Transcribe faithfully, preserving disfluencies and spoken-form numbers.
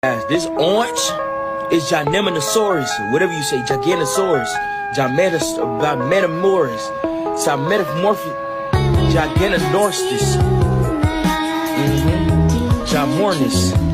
Guys, this orange is Gineminasaurus, whatever you say, Gigantosaurus, Gimetas, about Metamoris, it's a metamorphic, Gigantosaurus, mm-hmm. Gimornis.